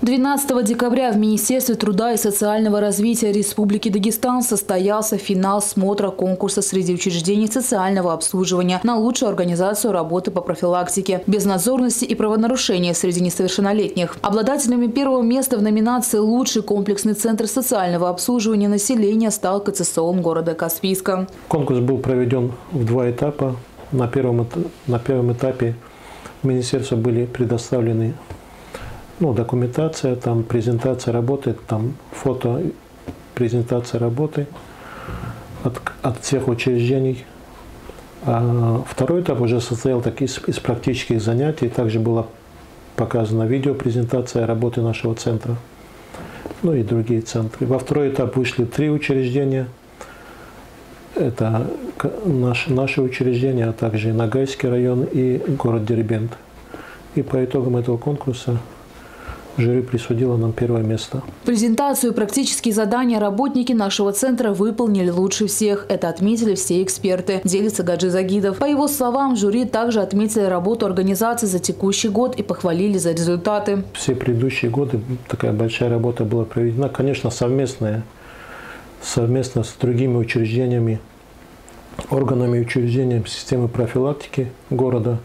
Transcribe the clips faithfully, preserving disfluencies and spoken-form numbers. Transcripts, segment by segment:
двенадцатого декабря в Министерстве труда и социального развития Республики Дагестан состоялся финал смотра конкурса среди учреждений социального обслуживания на лучшую организацию работы по профилактике безнадзорности и правонарушения среди несовершеннолетних. Обладателями первого места в номинации «Лучший комплексный центр социального обслуживания населения» стал КЦСОН города Каспийска. Конкурс был проведен в два этапа. На первом, на первом этапе в министерству были предоставлены Ну, документация, там презентация работы, там фото, презентация работы от, от всех учреждений. А второй этап уже состоял так из, из практических занятий. Также была показана видеопрезентация работы нашего центра, ну и другие центры. Во второй этап вышли три учреждения. Это наш, наши учреждения, а также Ногайский район и город Дербент. И по итогам этого конкурса жюри присудило нам первое место. Презентацию и практические задания работники нашего центра выполнили лучше всех. Это отметили все эксперты, делится Гаджи Загидов. По его словам, жюри также отметили работу организации за текущий год и похвалили за результаты. Все предыдущие годы такая большая работа была проведена, конечно, совместная, совместно с другими учреждениями, органами и учреждениями системы профилактики города.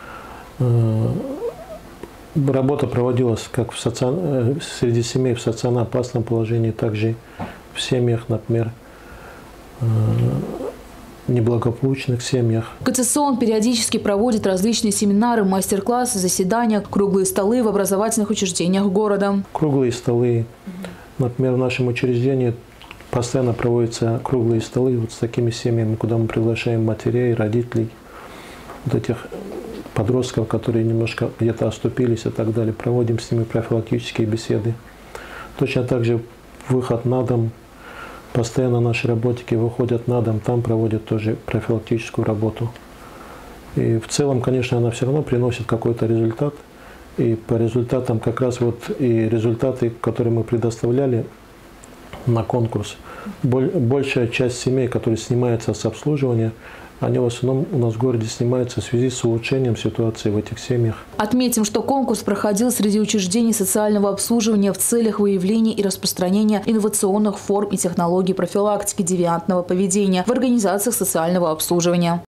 Работа проводилась как в социально, среди семей в социально опасном положении, также в семьях, например, неблагополучных семьях. КЦСОН периодически проводит различные семинары, мастер-классы, заседания, круглые столы в образовательных учреждениях города. Круглые столы. Например, в нашем учреждении постоянно проводятся круглые столы вот с такими семьями, куда мы приглашаем матерей, родителей, вот этих подростков, которые немножко где-то оступились и так далее. Проводим с ними профилактические беседы. Точно так же выход на дом. Постоянно наши работники выходят на дом, там проводят тоже профилактическую работу. И в целом, конечно, она все равно приносит какой-то результат. И по результатам как раз вот и результаты, которые мы предоставляли на конкурс. Большая часть семей, которые снимаются с обслуживания, они в основном у нас в городе снимаются в связи с улучшением ситуации в этих семьях. Отметим, что конкурс проходил среди учреждений социального обслуживания в целях выявления и распространения инновационных форм и технологий профилактики девиантного поведения в организациях социального обслуживания.